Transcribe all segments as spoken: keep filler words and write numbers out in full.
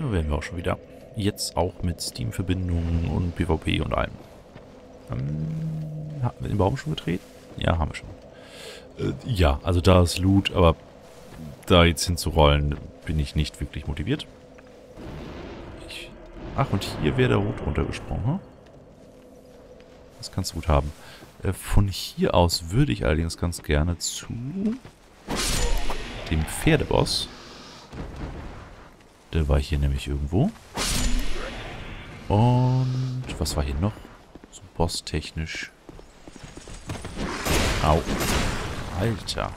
Da wären wir auch schon wieder. Jetzt auch mit Steam-Verbindungen und PvP und allem. Ähm, haben wir den Baum schon getreten? Ja, haben wir schon. Äh, ja, also da ist Loot, aber da jetzt hinzurollen, bin ich nicht wirklich motiviert. Ich, ach, und hier wäre der Rot runtergesprungen. Hm? Das kannst du gut haben. Äh, von hier aus würde ich allerdings ganz gerne zu dem Pferdeboss. Der war hier nämlich irgendwo. Und was war hier noch? So bosstechnisch. Au. Alter.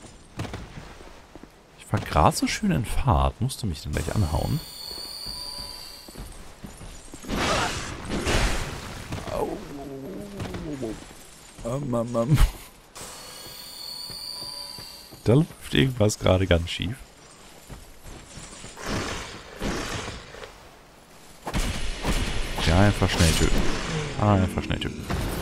Ich war gerade so schön in Fahrt. Musste mich dann gleich anhauen. Au. Um, um, um. Da läuft irgendwas gerade ganz schief. Ja, einfach schnell töten. Ah, einfach schnell töten.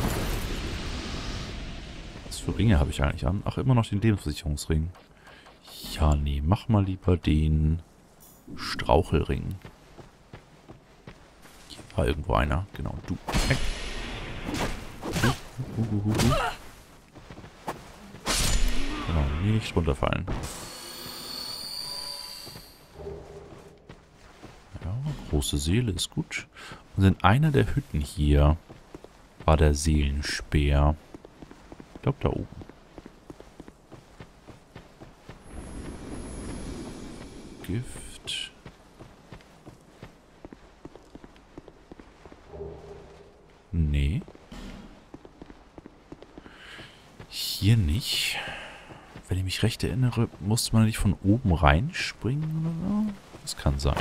Was für Ringe habe ich eigentlich an? Ach, immer noch den Lebensversicherungsring. Ja, nee, mach mal lieber den Strauchelring. Hier war irgendwo einer. Genau, du. Weg. Uh, uh, uh, uh, uh. Genau, nicht runterfallen. Ja, große Seele ist gut. Und in einer der Hütten hier war der Seelenspeer. Ich glaube da oben. Gift. Nee. Hier nicht. Wenn ich mich recht erinnere, musste man nicht von oben reinspringen oder so. Das kann sein.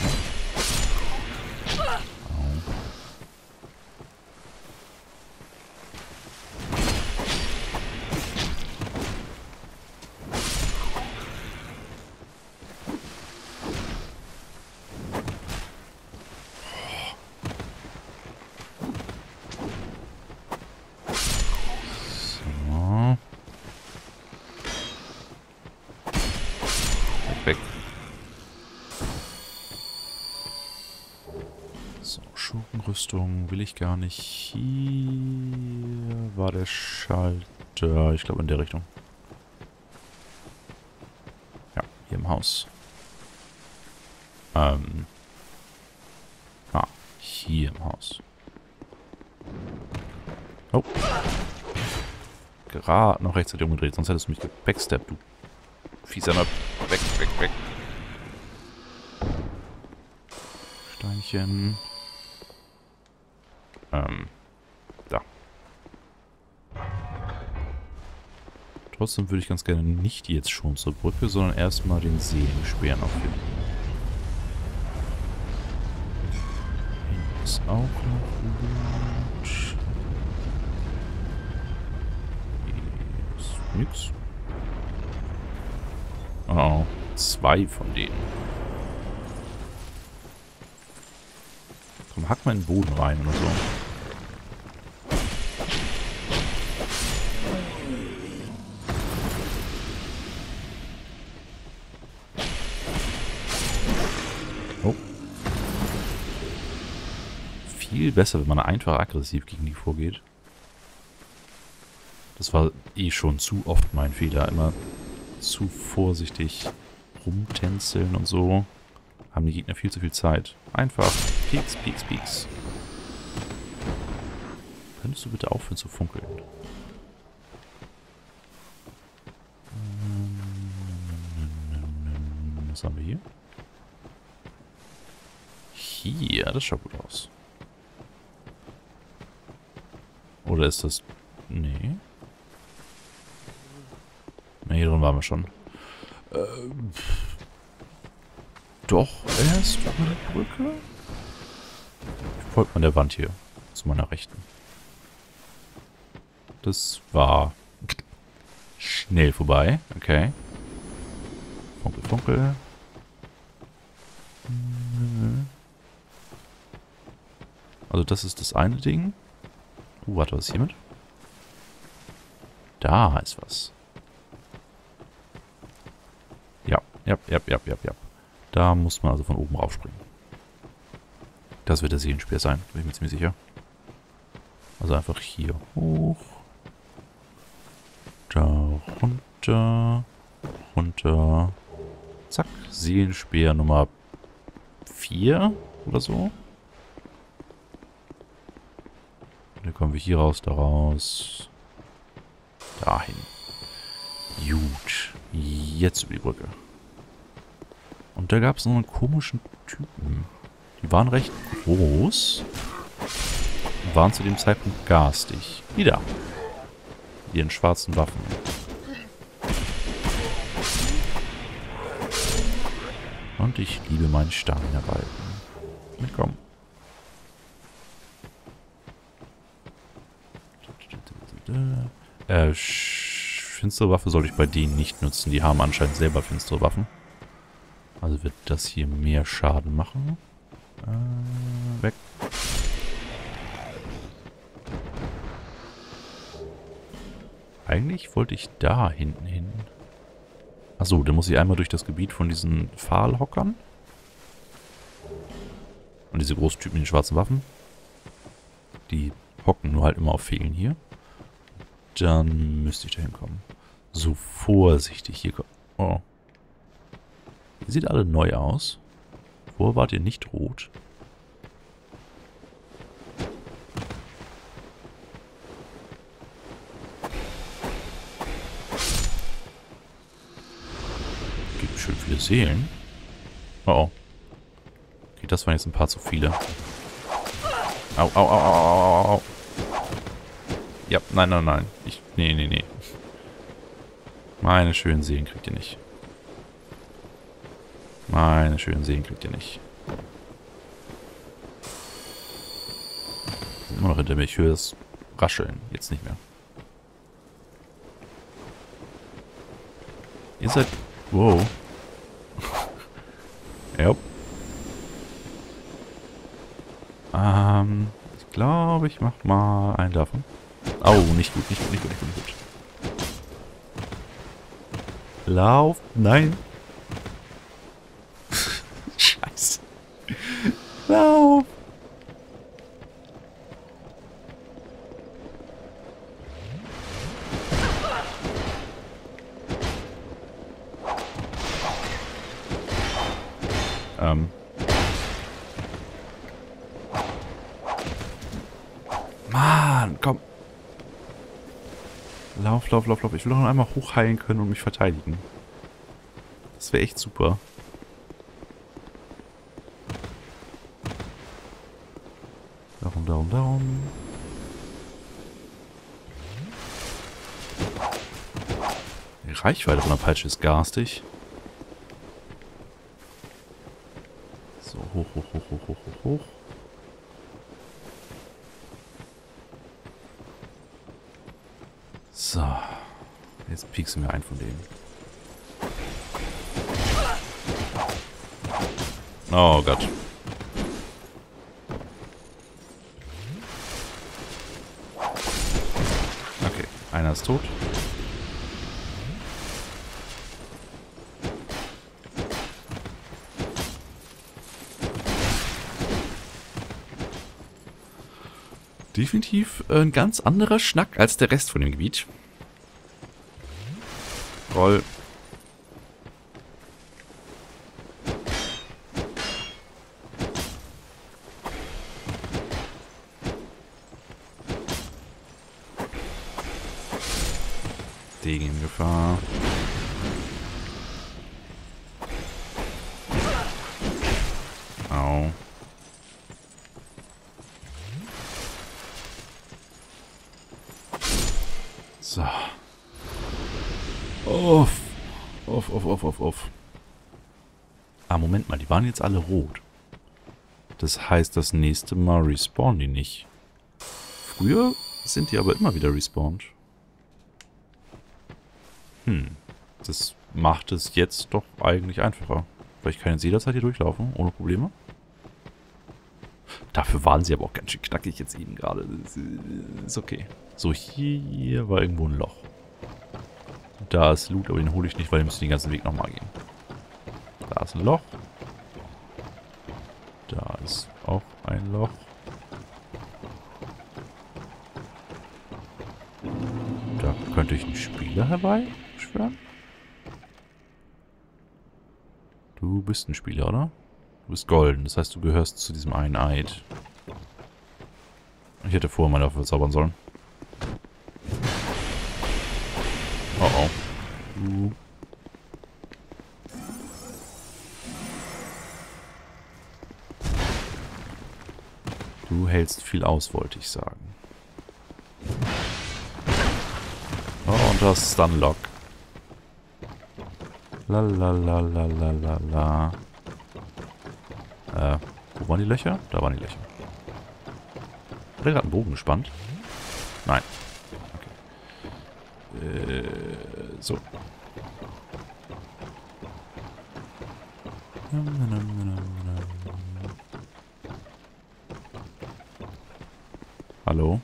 Weg. So, Schurkenrüstung will ich gar nicht. Hier war der Schalter. Ich glaube in der Richtung. Ja, hier im Haus. Ähm. Ah, hier im Haus. Oh. Gerade noch rechtzeitig umgedreht, sonst hättest du mich gebacksteppt, du fieser Nerd. Weg, weg, weg. Steinchen. Ähm. Da. Trotzdem würde ich ganz gerne nicht jetzt schon zur Brücke, sondern erstmal den Seelenspeer noch finden. Hier ist auch noch gut. Hier ist nix. Oh, zwei von denen. Komm, hack mal in den Boden rein oder so. Oh. Viel besser, wenn man einfach aggressiv gegen die vorgeht. Das war eh schon zu oft mein Fehler. Immer zu vorsichtig rumtänzeln und so. Haben die Gegner viel zu viel Zeit. Einfach Pieks, Pieks, Pieks. Könntest du bitte aufhören zu funkeln? Was haben wir hier? Hier, das schaut gut aus. Oder ist das... Nee. Ne, hier drin waren wir schon. Ähm, doch, erst über die Brücke? Folgt man der Wand hier. Zu meiner Rechten. Das war schnell vorbei. Okay. Funkel, funkel. Also das ist das eine Ding. Uh, warte, was ist hiermit? Da ist was. Ja, ja, ja, ja, ja, ja. Da muss man also von oben raufspringen. Das wird der Seelenspeer sein, bin ich mir ziemlich sicher. Also einfach hier hoch. Da runter. Runter. Zack. Seelenspeer Nummer vier oder so. Und dann kommen wir hier raus, da raus. Dahin. Gut. Jetzt über die Brücke. Und da gab es noch einen komischen Typen. Die waren recht groß. Und waren zu dem Zeitpunkt garstig. Wieder. Mit ihren schwarzen Waffen. Und ich liebe meinen Stamina-Balken. Mitkommen. Äh, finstere Waffe soll ich bei denen nicht nutzen. Die haben anscheinend selber finstere Waffen. Also wird das hier mehr Schaden machen. Äh, weg. Eigentlich wollte ich da hinten hin. Achso, dann muss ich einmal durch das Gebiet von diesen Pfahlhockern. Und diese Großtypen mit den schwarzen Waffen. Die hocken nur halt immer auf Fehlen hier. Dann müsste ich da hinkommen. So vorsichtig hier kommen. Oh. Ihr seht alle neu aus. Vorher wart ihr nicht rot. Gibt schön viele Seelen. Oh oh. Okay, das waren jetzt ein paar zu viele. Au, au, au, au, au, au. Ja, nein, nein, nein. Ich, nee, nee, nee. Meine schönen Seelen kriegt ihr nicht. Meine schönen Seelen kriegt ihr nicht. Sind immer noch hinter mir. Ich höre das Rascheln. Jetzt nicht mehr. Ihr seid... Wow. Ja. Ähm... Ich glaube, ich mach mal einen davon. Oh, nicht gut, nicht gut, nicht gut, nicht gut, nicht gut. Lauf! Nein! Scheiße. Lauf! Ähm. Mann, komm. Lauf, lauf, lauf, lauf. Ich will doch noch einmal hochheilen können und mich verteidigen. Das wäre echt super. Darum, darum, darum. Die Reichweite von der Peitsche ist garstig. So, hoch, hoch, hoch, hoch, hoch, hoch, hoch. So. Jetzt pieksen wir einen von denen. Oh Gott. Okay, einer ist tot. Definitiv ein ganz anderer Schnack als der Rest von dem Gebiet. Roll. Degen in Gefahr. Au. So. Uff. Uff, uff, uff, uff, uff. Ah, Moment mal, die waren jetzt alle rot. Das heißt, das nächste Mal respawnen die nicht. Früher sind die aber immer wieder respawned. Hm. Das macht es jetzt doch eigentlich einfacher. Weil ich kann jetzt jederzeit hier durchlaufen, ohne Probleme. Dafür waren sie aber auch ganz schön knackig jetzt eben gerade. Ist okay. So, hier war irgendwo ein Loch. Da ist Loot, aber den hole ich nicht, weil wir müssen den ganzen Weg nochmal gehen. Da ist ein Loch. Da ist auch ein Loch. Da könnte ich einen Spieler herbeischwören. Du bist ein Spieler, oder? Du bist golden, das heißt, du gehörst zu diesem einen Eid. Ich hätte vorher mal dafür zaubern sollen. Oh oh. Du. Du hältst viel aus, wollte ich sagen. Oh, und das Stunlock. La la la la la la la. Äh, wo waren die Löcher? Da waren die Löcher. Hat er gerade einen Bogen gespannt? Nein. Okay. Äh, so. Hallo?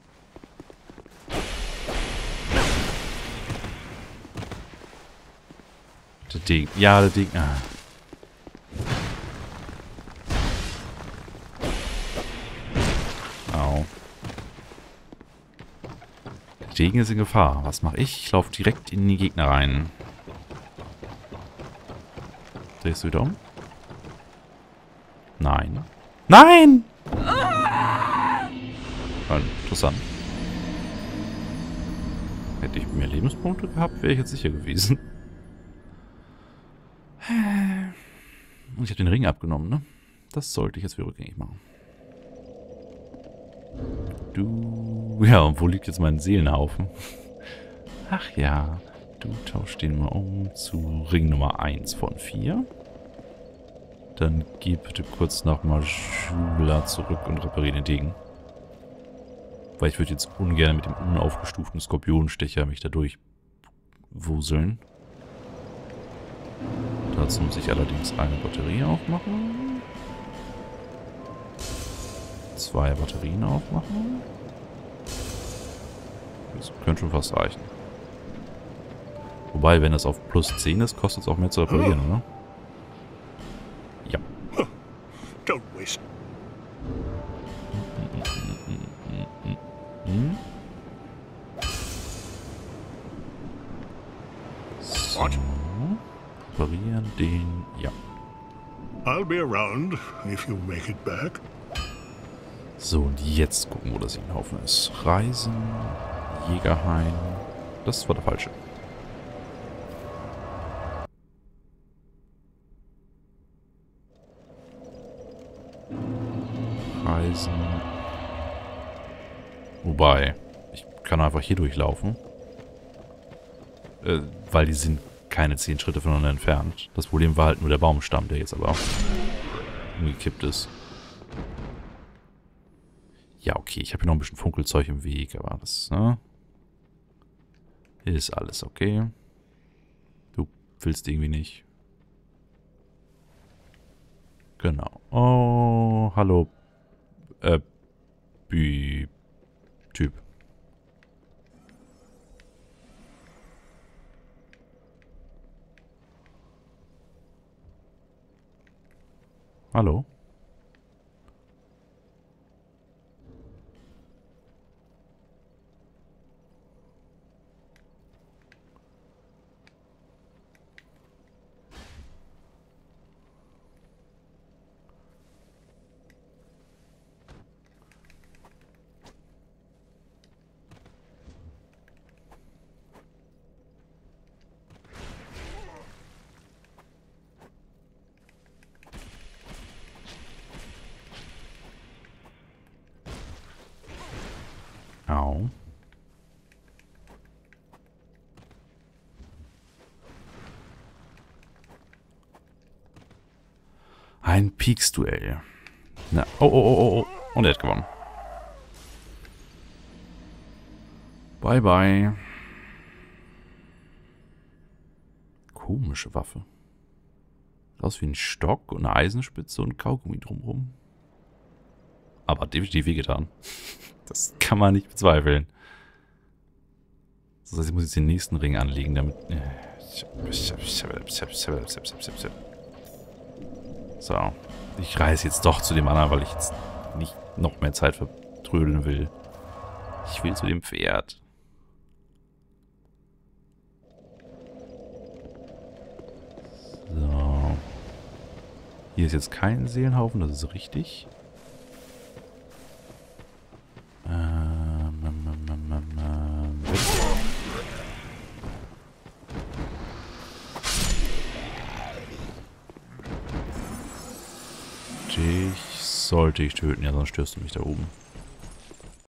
Der Degen. Ja, der Degen. Ah. Au. Der Degen ist in Gefahr. Was mache ich? Ich laufe direkt in die Gegner rein. Drehst du wieder um? Nein. Nein! Ah, interessant. Hätte ich mehr Lebenspunkte gehabt, wäre ich jetzt sicher gewesen. Und ich habe den Ring abgenommen, ne? Das sollte ich jetzt wieder rückgängig machen. Du... Ja, und wo liegt jetzt mein Seelenhaufen? Ach ja, du tauschst den mal um zu Ring Nummer eins von vier. Dann geh bitte kurz nach Majula zurück und repariere den Degen. Weil ich würde jetzt ungern mit dem unaufgestuften Skorpionstecher mich da durchwuseln. Dazu muss ich allerdings eine Batterie aufmachen. Zwei Batterien aufmachen. Das könnte schon fast reichen. Wobei, wenn das auf plus zehn ist, kostet es auch mehr zu reparieren, oder? Ja. Don't waste. Hm? So. Reparieren den... Ja. I'll be around if you make it back. So, und jetzt gucken, wo das Haufen ist. Reisen, Jägerhain. Das war der falsche. Reisen. Wobei, ich kann einfach hier durchlaufen. Äh, weil die sind keine zehn Schritte voneinander entfernt. Das Problem war halt nur der Baumstamm, der jetzt aber auch umgekippt ist. Ja, okay, ich habe hier noch ein bisschen Funkelzeug im Weg, aber das, ne? Ist alles okay. Du willst irgendwie nicht. Genau. Oh, hallo. Äh, Bü... Typ. Hallo? Au. Ein Peaks-Duell. Na, oh, oh, oh, oh, oh. Und er hat gewonnen. Bye, bye. Komische Waffe. Sieht aus wie ein Stock und eine Eisenspitze und Kaugummi drumherum. Aber hat definitiv wehgetan. Das kann man nicht bezweifeln. Das heißt, ich muss jetzt den nächsten Ring anlegen, damit... So. Ich reise jetzt doch zu dem anderen, weil ich jetzt nicht noch mehr Zeit vertrödeln will. Ich will zu dem Pferd. So. Hier ist jetzt kein Seelenhaufen, das ist richtig. Ähm, ähm, ähm, ähm, ähm, weg. Dich sollte ich töten, ja, sonst störst du mich da oben.